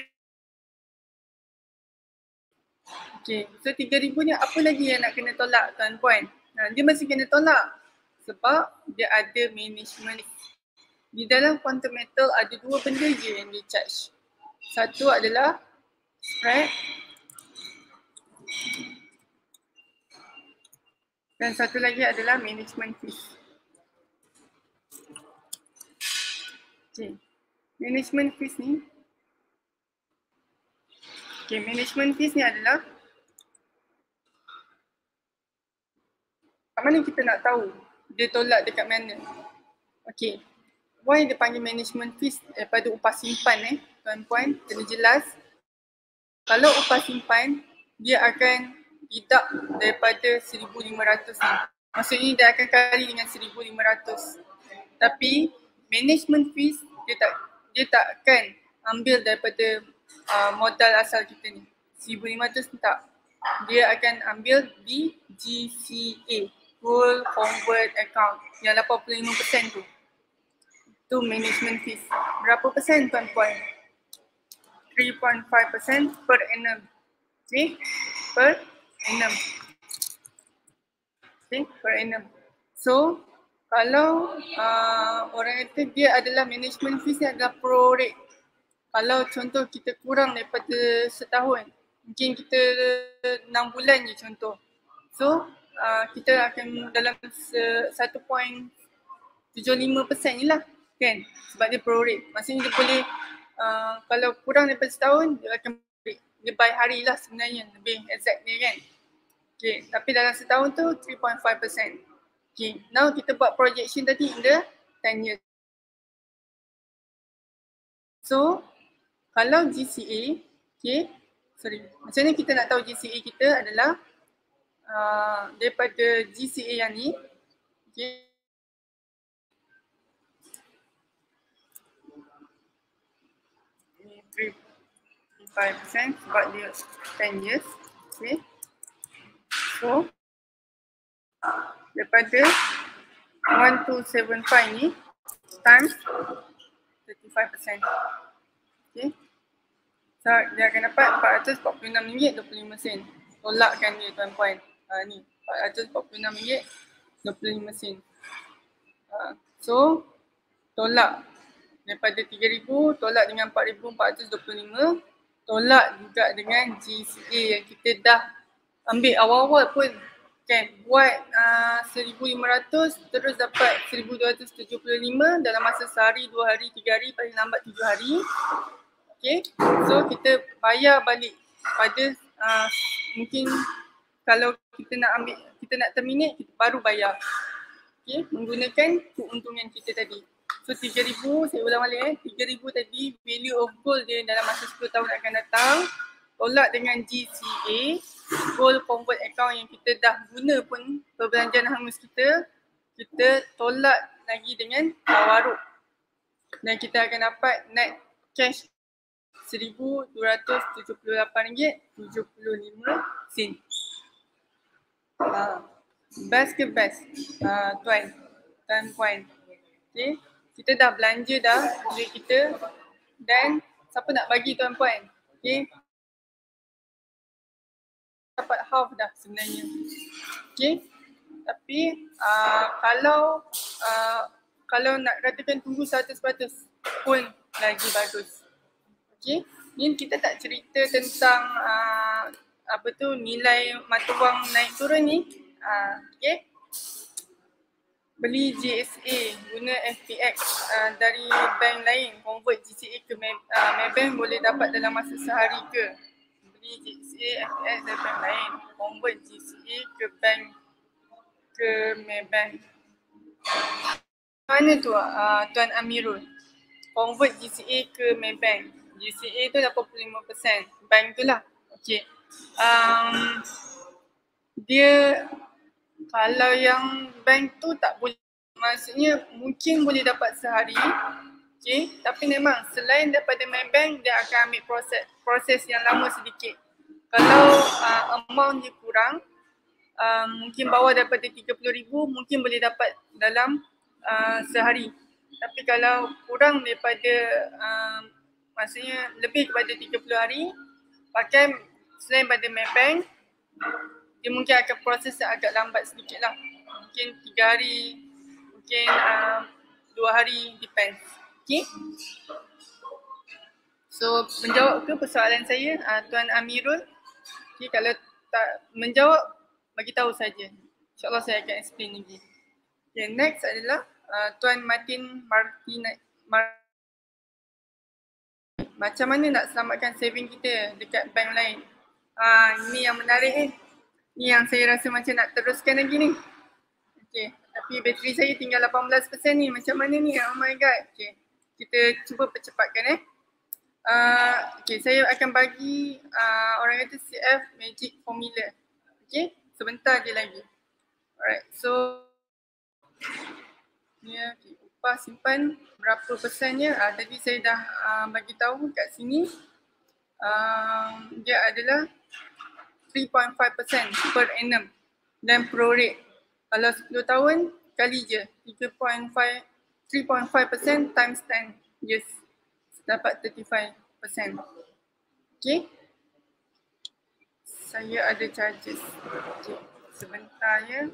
Okay, so tiga ribu ni apa lagi yang nak kena tolak tuan-puan? Nah, dia mesti kena tolak sebab dia ada management. Di dalam quantum metal ada dua benda je yang di charge. Satu adalah spread dan satu lagi adalah management fees. Okay, management fees ni Okay, management fees ni adalah kat mana kita nak tahu dia tolak dekat mana. Okay, why dia panggil management fees daripada upah simpan eh tuan-puan, kena jelas. Kalau upah simpan, dia akan deduct daripada seribu lima ratus ni. Maksudnya dia akan kali dengan seribu lima ratus. Tapi management fees dia tak dia takkan ambil daripada uh, modal asal kita ni. seribu lima ratus ni tak. Dia akan ambil di G C A, Gold Convert Account, yang lapan puluh lima peratus tu. Tu management fees. Berapa persen tuan-puan? three point five percent per annum. Okay, per annum. Okay, per annum. So, kalau uh, orang kata dia adalah management fees ni adalah pro rate. Kalau contoh kita kurang daripada setahun, mungkin kita enam bulan je contoh. So, uh, kita akan dalam satu perpuluhan tujuh lima peratus je lah kan, sebab dia pro rate. Maksudnya dia boleh Uh, kalau kurang daripada setahun, dia akan dia by hari lah sebenarnya, lebih exact ni kan. Okay, tapi dalam setahun tu three point five percent. Okay, now kita buat projection tadi in the ten years. So, kalau G C A, okay, sorry, macam ni kita nak tahu G C A kita adalah uh, daripada G C A yang ni, okay, three point five percent sebab dia ten years. Okay. So, daripada one two seven five ni times thirty-five percent. Okay. So, dia akan dapat empat ratus empat puluh enam ringgit dua puluh lima sen. Tolakkan dia tuan-puan. Ha, ni empat ratus empat puluh enam ringgit dua puluh lima sen. Ha, so, tolak daripada tiga ribu, tolak dengan empat ribu empat ratus dua puluh lima, tolak juga dengan G C A yang kita dah ambil awal-awal pun kan, buat uh, seribu lima ratus terus dapat seribu dua ratus tujuh puluh lima dalam masa sehari, dua hari, tiga hari, paling lambat tujuh hari. Okay, so kita bayar balik pada uh, mungkin kalau kita nak ambil, kita nak terminate, kita baru bayar. Okay, menggunakan keuntungan kita tadi. So tiga ribu, saya ulang balik eh, tiga ribu tadi value of gold dia dalam masa sepuluh tahun akan datang. Tolak dengan G C A, Gold Convert Account yang kita dah guna pun perbelanjaan hangus kita, kita tolak lagi dengan tawaruk. Dan kita akan dapat net cash seribu dua ratus tujuh puluh lapan ringgit tujuh puluh lima sen. Uh, best ke best? Uh, tuan, tuan puan. Okay. Kita dah belanja dah duit kita dan siapa nak bagi tuan-puan? Okay. Dapat half dah sebenarnya. Okay. Tapi uh, kalau uh, kalau nak katakan tunggu seratus peratus pun lagi bagus. Okay. Ni kita tak cerita tentang uh, apa tu nilai mata wang naik turun ni. Uh, okay. beli G S A guna F P X uh, dari bank lain, convert G C A ke uh, Maybank boleh dapat dalam masa sehari ke? Beli G S A, F P X dari bank lain, convert G C A ke bank ke Maybank. Mana tu uh, Tuan Amirul? Convert G C A ke Maybank. G C A tu lapan puluh lima peratus. Bank tu lah. Okay. Um, dia kalau yang bank tu tak boleh, maksudnya mungkin boleh dapat sehari. Okay. Tapi memang selain daripada Maybank, dia akan ambil proses proses yang lama sedikit. Kalau uh, amount dia kurang, uh, mungkin bawah daripada tiga puluh ribu, mungkin boleh dapat dalam uh, sehari. Tapi kalau kurang daripada, uh, maksudnya lebih kepada tiga puluh hari, pakai selain pada Maybank, dia mungkin akan proses agak lambat sedikit lah. Mungkin tiga hari, mungkin uh, dua hari, depends. Okay. So menjawab ke persoalan saya, uh, Tuan Amirul? Okay, kalau tak menjawab, bagi tahu saja. InsyaAllah saya akan explain lagi. Okay, next adalah uh, Tuan Martin Martina. Mar- Macam mana nak selamatkan saving kita dekat bank lain? Ah, ini yang menarik ni. Ni yang saya rasa macam nak teruskan lagi ni. Okay, tapi bateri saya tinggal lapan belas peratus ni. Macam mana ni? Oh my god. Okay, kita cuba percepatkan eh. Uh, okay, saya akan bagi uh, orang kata C F magic formula. Okay, sebentar je lagi. Alright, so ni yeah, okay. Upah simpan berapa persennya? Uh, tadi saya dah uh, bagi tahu kat sini. Uh, dia adalah three point five percent per annum dan prorate. Kalau sepuluh tahun kali je three point five percent times ten years dapat thirty-five percent. Okay. Saya ada charges. Okay. Sebentar ya.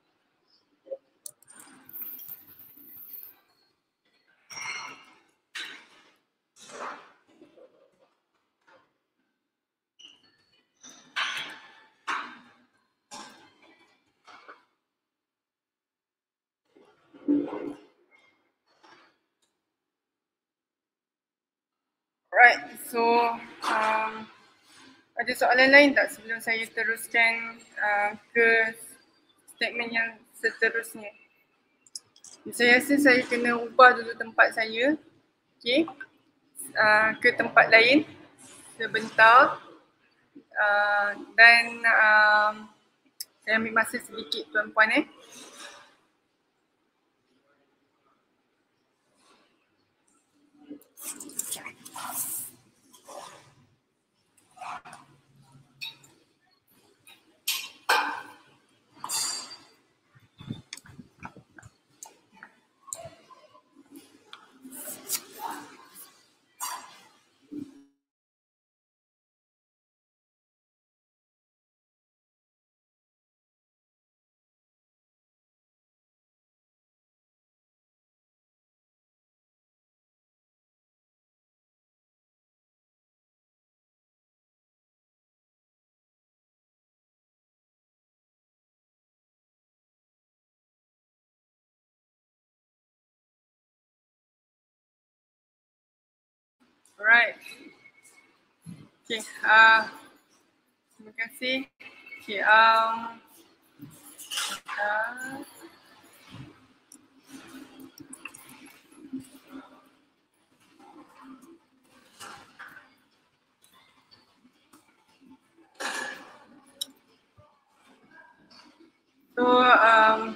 Alright, so um, ada soalan lain tak sebelum saya teruskan uh, ke statement yang seterusnya? Saya rasa saya kena ubah dulu tempat saya, okay, uh, ke tempat lain sebentar uh, dan um, saya ambil masa sedikit tuan-puan eh. Alright. Okay, uh, terima kasih. Okay, um, uh, so, um,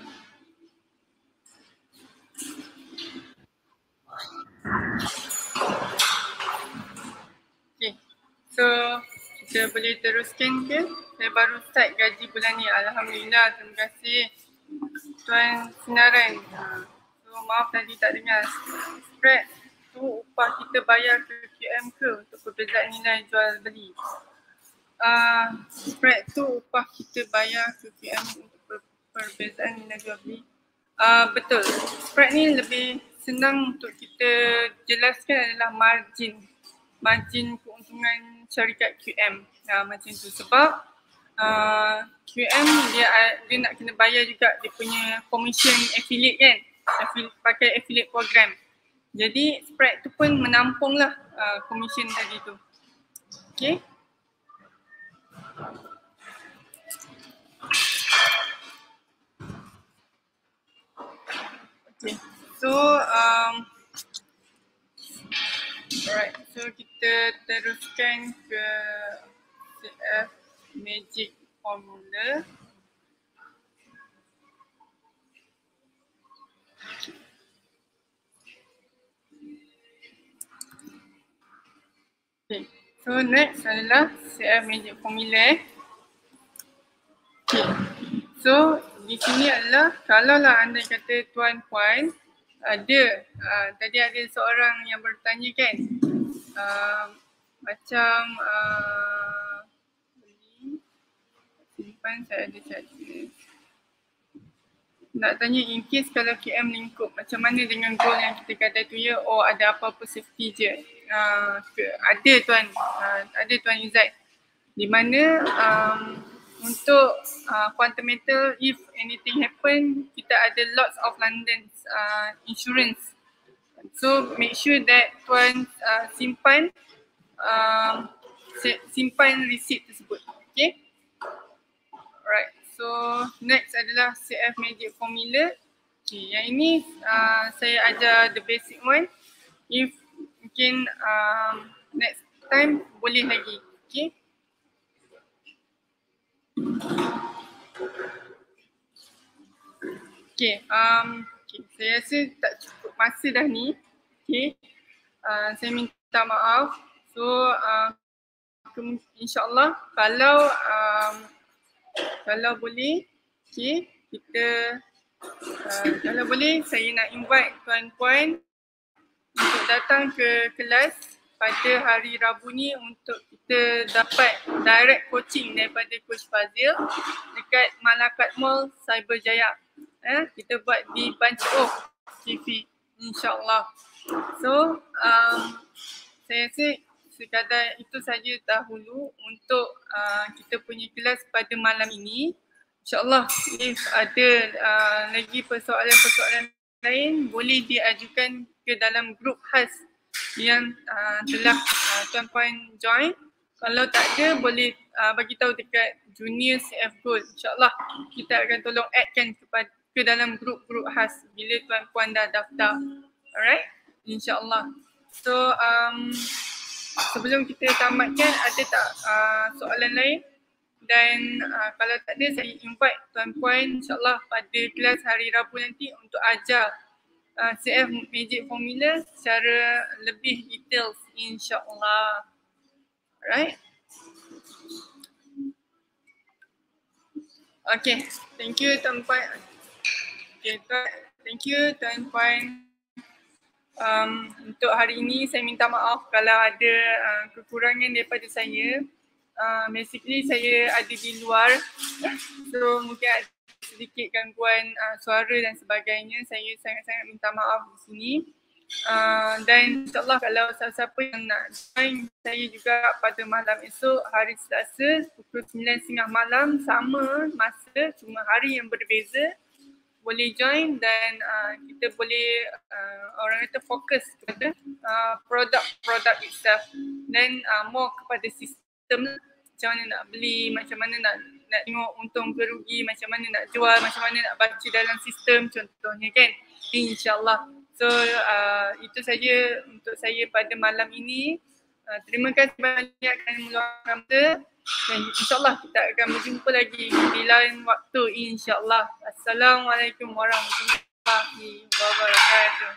okay, so kita boleh teruskan ke? Saya baru start gaji bulan ni. Alhamdulillah, terima kasih Tuan Sinaran. Uh, so maaf tadi tak dengar. Spread tu upah kita bayar ke Q M ke untuk perbezaan nilai jual beli? Uh, spread tu upah kita bayar ke Q M untuk per- perbezaan nilai jual beli? Uh, betul. Spread ni lebih senang untuk kita jelaskan adalah margin. Margin keuntungan syarikat Q M. Uh, macam tu sebab uh, Q Q M dia dia nak kena bayar juga dia punya commission affiliate kan, affiliate, pakai affiliate program. Jadi spread tu pun menampung lah uh, commission tadi tu. Okay. Okay. So um, alright, so kita teruskan ke C F Magic Formula. Okay. So next adalah C F Magic Formula. Okay. So di sini adalah kalau lah anda kata tuan puan ada uh, tadi ada seorang yang bertanya kan uh, macam uh, simpan saya ada cakap nak tanya in case kalau Q M lingkup macam mana dengan goal yang kita kata tu ya, oh ada apa-apa safety je. Uh, ke, ada tuan uh, ada tuan Izzat di mana um, untuk uh, quantum metal if anything happen kita ada lots of London uh, insurance, so make sure that tuan uh, simpan uh, simpan receipt tersebut. Okay. Alright, so next adalah C F Magic Formula. Okay, yang ini uh, saya ajar the basic one. If mungkin um, next time boleh lagi. Okay. Okay, um, okay, saya rasa tak cukup masa dah ni. Okay, uh, saya minta maaf. So, uh, insyaAllah kalau um, kalau boleh, okay, kita uh, kalau boleh saya nak invite tuan-puan untuk datang ke kelas pada hari Rabu ni untuk kita dapat direct coaching daripada Coach Fazil dekat Malakat Mall Cyberjaya. Eh, kita buat di Banci Oak T V, insyaAllah. So, um, saya rasa sekadar itu saja dahulu untuk uh, kita punya kelas pada malam ini. InsyaAllah if ada uh, lagi persoalan-persoalan lain boleh diajukan ke dalam grup khas yang uh, telah uh, tuan-puan join. Kalau tak ada boleh uh, bagi tahu dekat Junior C F Gold. InsyaAllah kita akan tolong addkan kepada ke dalam grup-grup khas bila tuan-puan dah daftar. Alright, insyaAllah. So um, sebelum kita tamatkan, ada tak uh, soalan lain? Dan uh, kalau tak ada, saya invite tuan-puan insyaAllah pada kelas hari Rabu nanti untuk ajar uh, C F Magic Formula secara lebih details insyaAllah. Alright. Okay, thank you tuan-puan. Okay, thank you tuan-puan. Um, untuk hari ini saya minta maaf kalau ada uh, kekurangan daripada saya. Uh, basically saya ada di luar, so mungkin ada sedikit gangguan uh, suara dan sebagainya. Saya sangat-sangat minta maaf di sini. Uh, dan insyaAllah kalau siapa-siapa yang nak join saya juga pada malam esok hari Selasa pukul sembilan tiga puluh malam, sama masa cuma hari yang berbeza, boleh join dan uh, kita boleh uh, orang kata fokus kepada uh, produk-produk itself dan uh, more kepada sistem macam mana nak beli, macam mana nak nak tengok untung ke rugi, macam mana nak jual, macam mana nak baca dalam sistem contohnya kan, insyaAllah. So uh, itu saja untuk saya pada malam ini. Uh, terima kasih banyak kerana meluangkan masa. Dan insyaAllah kita akan berjumpa lagi di lain waktu insyaAllah. Assalamualaikum warahmatullahi wabarakatuh.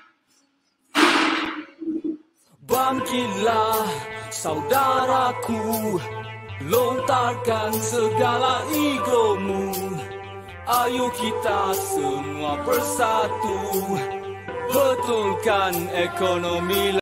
Bangkitlah saudaraku, lontarkan segala egomu. Ayo kita semua bersatu, betulkan ekonomi.